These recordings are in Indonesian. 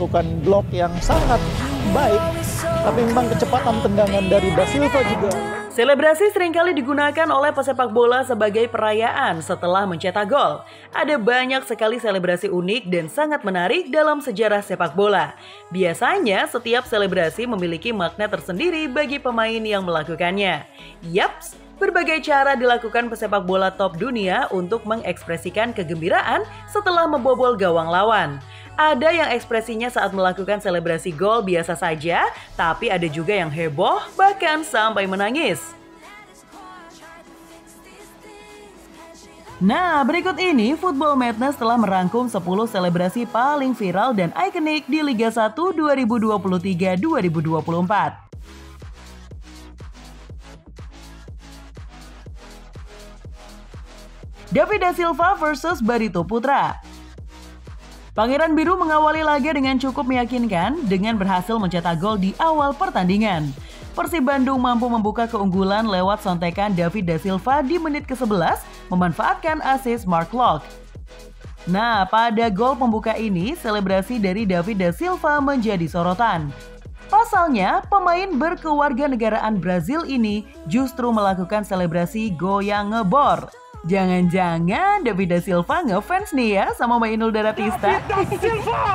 Bukan blok yang sangat baik, tapi memang kecepatan tendangan dari Da Silva juga. Selebrasi seringkali digunakan oleh pesepak bola sebagai perayaan setelah mencetak gol. Ada banyak sekali selebrasi unik dan sangat menarik dalam sejarah sepak bola. Biasanya setiap selebrasi memiliki makna tersendiri bagi pemain yang melakukannya. Yaps, berbagai cara dilakukan pesepak bola top dunia untuk mengekspresikan kegembiraan setelah membobol gawang lawan. Ada yang ekspresinya saat melakukan selebrasi gol biasa saja, tapi ada juga yang heboh bahkan sampai menangis. Nah, berikut ini Football Madness telah merangkum 10 selebrasi paling viral dan ikonik di Liga 1 2023-2024. David Da Silva versus Barito Putra. Pangeran Biru mengawali laga dengan cukup meyakinkan dengan berhasil mencetak gol di awal pertandingan. Persib Bandung mampu membuka keunggulan lewat sontekan David Da Silva di menit ke-11 memanfaatkan assist Mark Locke. Nah, pada gol pembuka ini, selebrasi dari David Da Silva menjadi sorotan. Pasalnya, pemain berkewarganegaraan Brazil ini justru melakukan selebrasi goyang ngebor. Jangan-jangan David Da Silva ngefans nih ya sama Mainul Daratista. David Da Silva!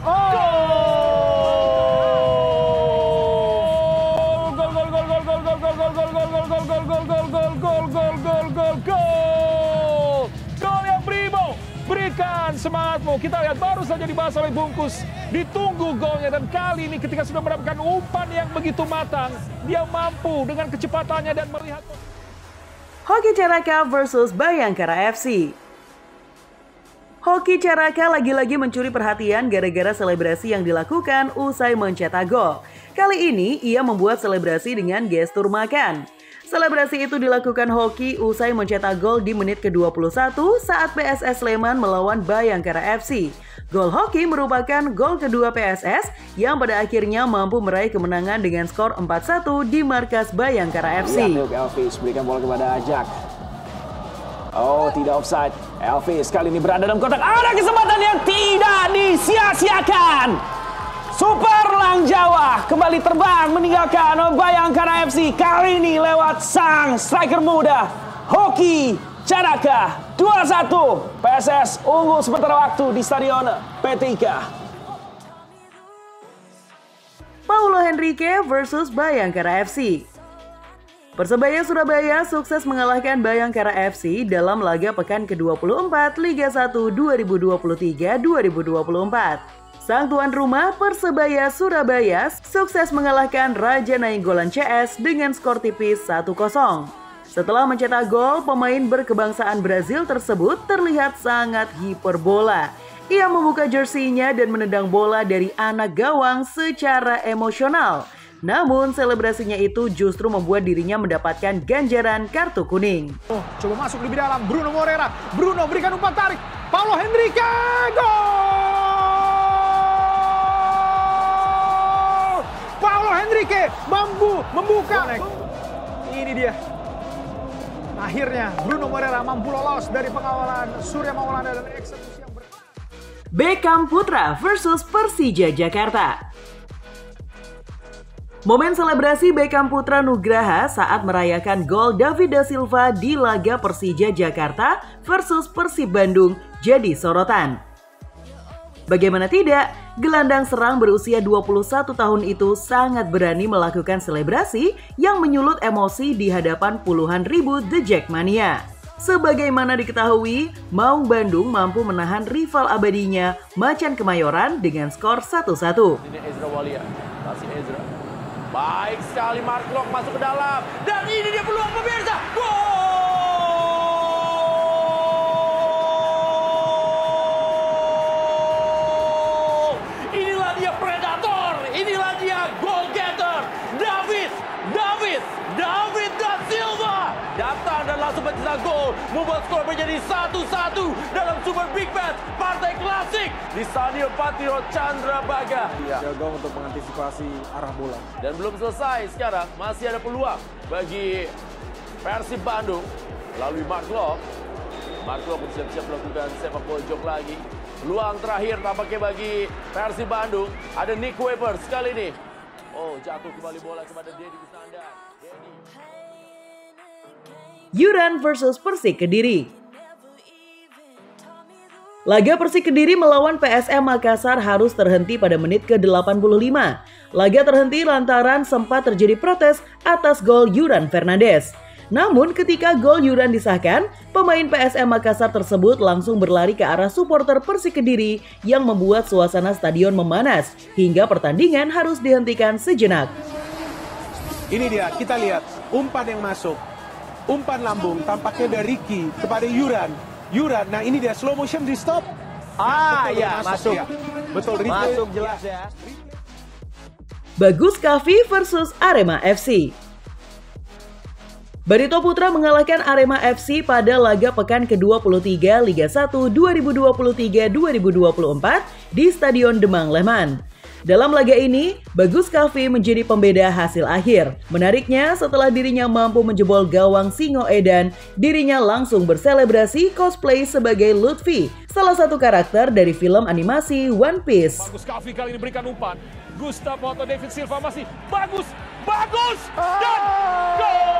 Gol yang primo. Berikan semangatmu. Kita lihat baru saja dibahas oleh Bungkus. Ditunggu golnya dan kali ini ketika sudah mendapatkan umpan yang begitu matang, dia mampu dengan kecepatannya dan melihat Hoki Caraka versus Bayangkara FC. Hoki Caraka lagi-lagi mencuri perhatian gara-gara selebrasi yang dilakukan usai mencetak gol. Kali ini ia membuat selebrasi dengan gestur makan. Selebrasi itu dilakukan Hoki usai mencetak gol di menit ke-21 saat PSS Sleman melawan Bayangkara FC. Gol Hoki merupakan gol kedua PSS yang pada akhirnya mampu meraih kemenangan dengan skor 4-1 di markas Bayangkara FC. Elvis berikan bola kepada Ajak. Oh, tidak offside. Elvis kali ini berada dalam kotak. Ada kesempatan yang tidak disia-siakan. Super Lang Jawa kembali terbang meninggalkan Bayangkara FC. Kali ini lewat sang striker muda Hoki Caraka. 2-1 PSS unggul sementara waktu di Stadion P3. Paulo Henrique versus Bayangkara FC. Persebaya Surabaya sukses mengalahkan Bayangkara FC dalam laga pekan ke-24 Liga 1 2023-2024. Sang tuan rumah Persebaya Surabaya sukses mengalahkan Raja Nainggolan CS dengan skor tipis 1-0. Setelah mencetak gol, pemain berkebangsaan Brazil tersebut terlihat sangat hiperbola. Ia membuka jersinya dan menendang bola dari anak gawang secara emosional. Namun selebrasinya itu justru membuat dirinya mendapatkan ganjaran kartu kuning. Coba masuk lebih dalam, Bruno Moreira. Bruno berikan umpan tarik. Paulo Henrique, gol! Paulo Henrique mampu membuka. Ini dia. Akhirnya Bruno Moreira mampu lolos dari pengawalan Surya Maulana dan eksekusi yang Beckham Putra versus Persija Jakarta. Momen selebrasi Beckham Putra Nugraha saat merayakan gol David Da Silva di laga Persija Jakarta versus Persib Bandung jadi sorotan. Bagaimana tidak, gelandang serang berusia 21 tahun itu sangat berani melakukan selebrasi yang menyulut emosi di hadapan puluhan ribu The Jackmania. Sebagaimana diketahui, Maung Bandung mampu menahan rival abadinya Macan Kemayoran dengan skor 1-1. Ini Ezra Walia, kasih Ezra. Baik sekali, Mark Locke masuk ke dalam. Dan ini dia peluang pemirsa. Gol! Inilah dia predator. Inilah dia goal getter. David Da Silva. Datang dan langsung mencetak gol. Membuat skor menjadi 1-1 dalam Super Big Match Partai Klasik di Stadion Patriot Candrabaga. Jaga untuk mengantisipasi arah bola. Dan belum selesai sekarang, masih ada peluang bagi Persib Bandung melalui Mark Locke. Mark Locke bersiap-siap melakukan sepak pojok lagi. Peluang terakhir tampaknya bagi Persib Bandung. Ada Nick Weber sekali ini. Oh, jatuh kembali bola kepada Dedi Kusnandar. Yuran versus Persik Kediri. Laga Persik Kediri melawan PSM Makassar harus terhenti pada menit ke-85. Laga terhenti lantaran sempat terjadi protes atas gol Yuran Fernandes. Namun ketika gol Yuran disahkan, pemain PSM Makassar tersebut langsung berlari ke arah supporter Persik Kediri yang membuat suasana stadion memanas hingga pertandingan harus dihentikan sejenak. Ini dia, kita lihat umpan yang masuk. Umpan lambung tampaknya dari Ricky kepada Yuran. Nah ini dia slow motion di stop. Ya masuk. Ya. Betul, masuk jelas ya. Bagus Kavi versus Arema FC. Barito Putra mengalahkan Arema FC pada laga pekan ke-23 Liga 1 2023-2024 di Stadion Demang Lehman. Dalam laga ini, Bagus Kavi menjadi pembeda hasil akhir. Menariknya, setelah dirinya mampu menjebol gawang Singo Edan, dirinya langsung berselebrasi cosplay sebagai Lutfi, salah satu karakter dari film animasi One Piece. Bagus Kavi kali ini berikan umpan. Gustavo atau David Silva masih bagus, dan gol!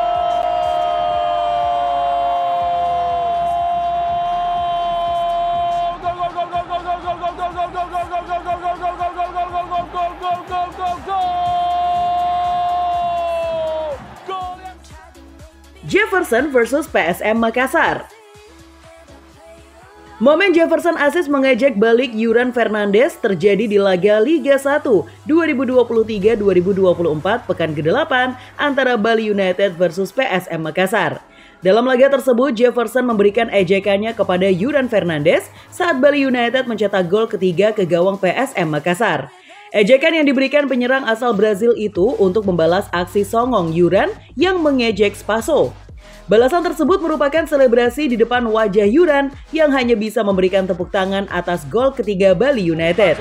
Jefferson versus PSM Makassar. Momen Jefferson Aziz mengejek balik Yuran Fernandes terjadi di laga Liga 1 2023-2024 pekan ke-8 antara Bali United versus PSM Makassar. Dalam laga tersebut, Jefferson memberikan ejekannya kepada Yuran Fernandes saat Bali United mencetak gol ketiga ke gawang PSM Makassar. Ejekan yang diberikan penyerang asal Brazil itu untuk membalas aksi songong Yuran yang mengejek Spaso. Balasan tersebut merupakan selebrasi di depan wajah Yuran yang hanya bisa memberikan tepuk tangan atas gol ketiga Bali United.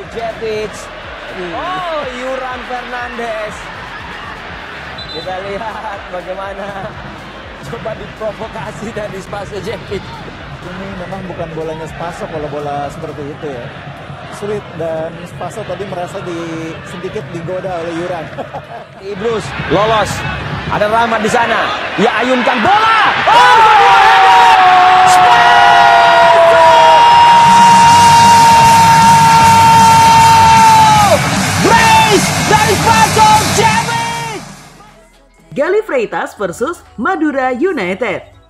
Oh, Yuran Fernandes. Kita lihat bagaimana coba diprovokasi tadi Spaso Jepic. Ini memang bukan bolanya Spaso kalau bola seperti itu ya. Sulit, dan Spaso tadi merasa sedikit digoda oleh Yuran. Idrus lolos. Ada Rahmat di sana. Ia ayunkan bola. Brace dari Spaso Jepic. Galih Freitas versus Madura United.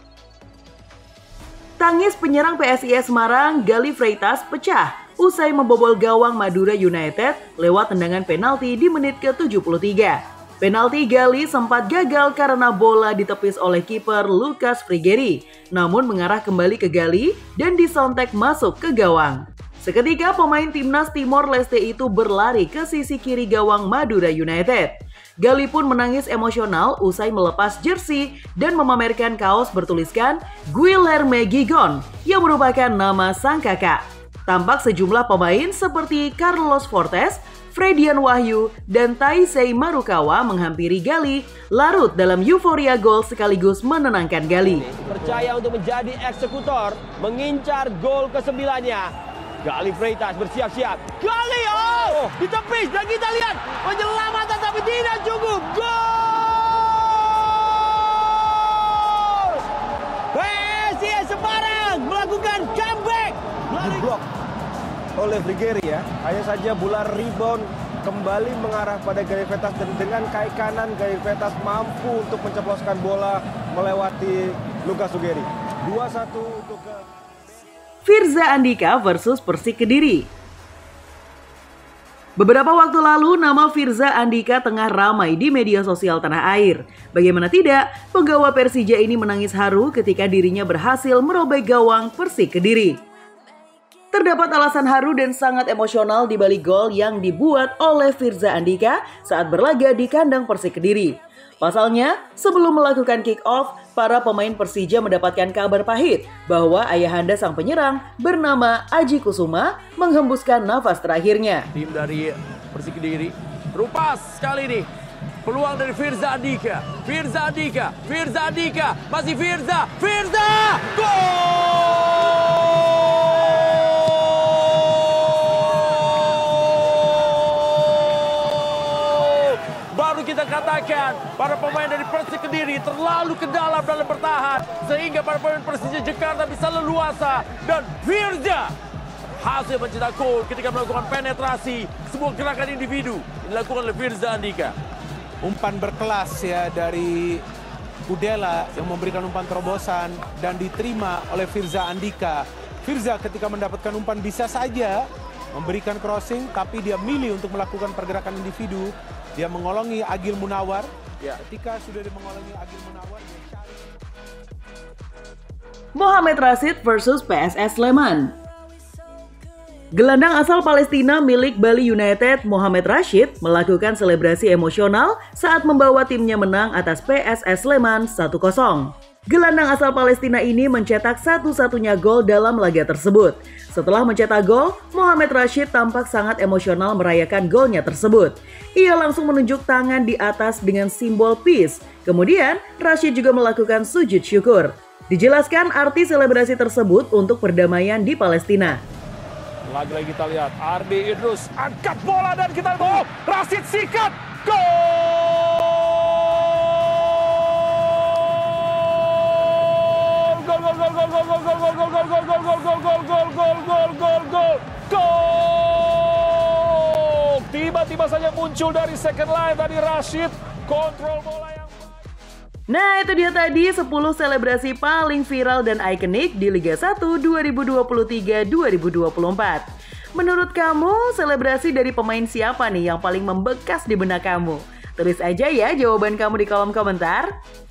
Tangis penyerang PSIS Semarang, Galih Freitas pecah usai membobol gawang Madura United lewat tendangan penalti di menit ke-73. Penalti Galih sempat gagal karena bola ditepis oleh kiper Lucas Frigeri, namun mengarah kembali ke Galih dan disontek masuk ke gawang. Seketika pemain timnas Timor Leste itu berlari ke sisi kiri gawang Madura United. Galih pun menangis emosional usai melepas jersey dan memamerkan kaos bertuliskan Guilherme Gigon yang merupakan nama sang kakak. Tampak sejumlah pemain seperti Carlos Fortes, Fredian Wahyu, dan Taisei Marukawa menghampiri Galih, larut dalam euforia gol sekaligus menenangkan Galih. Percaya untuk menjadi eksekutor, mengincar gol ke-9-nya. Galih Freitas bersiap-siap. Galih, ditepis dan kita lihat penyelamatan tapi tidak cukup. Gol! PSIS Semarang melakukan comeback. Diblok oleh Frigeri ya. Hanya saja bola rebound kembali mengarah pada Galih Freitas dan dengan kaki kanan Galih Freitas mampu untuk menceploskan bola melewati Lucas Frigeri. 2-1 untuk Firza Andika versus Persik Kediri. Beberapa waktu lalu, nama Firza Andika tengah ramai di media sosial tanah air. Bagaimana tidak, penggawa Persija ini menangis haru ketika dirinya berhasil merobek gawang Persik Kediri. Terdapat alasan haru dan sangat emosional di balik gol yang dibuat oleh Firza Andika saat berlaga di kandang Persik Kediri. Pasalnya, sebelum melakukan kick-off, para pemain Persija mendapatkan kabar pahit bahwa ayahanda sang penyerang bernama Aji Kusuma menghembuskan nafas terakhirnya. Tim dari Persik Kediri, terupas kali ini. Peluang dari Firza Andika, masih Firza, gol! katakan para pemain dari Persik Kediri terlalu ke dalam bertahan sehingga para pemain Persija Jakarta bisa leluasa, dan Firza hasil mencetak gol ketika melakukan penetrasi sebuah gerakan individu dilakukan oleh Firza Andika. Umpan berkelas ya dari Udela yang memberikan umpan terobosan dan diterima oleh Firza Andika. Firza ketika mendapatkan umpan bisa saja memberikan crossing, tapi dia milih untuk melakukan pergerakan individu. Dia mengolongi Agil Munawar. Ya. Ketika sudah mengolongi Agil Munawar, dia cari. Mohamed Rashid versus PSS Sleman. Gelandang asal Palestina milik Bali United, Mohamed Rashid, melakukan selebrasi emosional saat membawa timnya menang atas PSS Sleman 1-0. Gelandang asal Palestina ini mencetak satu-satunya gol dalam laga tersebut. Setelah mencetak gol, Mohamed Rashid tampak sangat emosional merayakan golnya tersebut. Ia langsung menunjuk tangan di atas dengan simbol peace. Kemudian, Rashid juga melakukan sujud syukur. Dijelaskan arti selebrasi tersebut untuk perdamaian di Palestina. Lagi-lagi kita lihat Ardi Idrus angkat bola dan kita lihat Rashid sikat, gol! Gol! Tiba-tiba saja muncul dari second line tadi Rashid, kontrol bola yang... Nah, itu dia tadi 10 selebrasi paling viral dan ikonik di Liga 1 2023-2024. Menurut kamu, selebrasi dari pemain siapa nih yang paling membekas di benak kamu? Tulis aja ya jawaban kamu di kolom komentar.